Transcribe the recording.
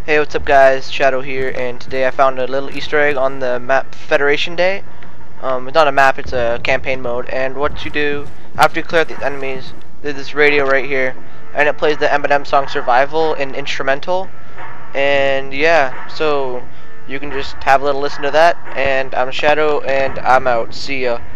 Hey, what's up guys, Shadow here, and today I found a little Easter egg on the map Federation Day. It's not a map, it's a campaign mode, and what you do after you clear out the enemies, there's this radio right here, and it plays the Eminem song Survival in instrumental, and yeah, so you can just have a little listen to that, and I'm Shadow, and I'm out. See ya.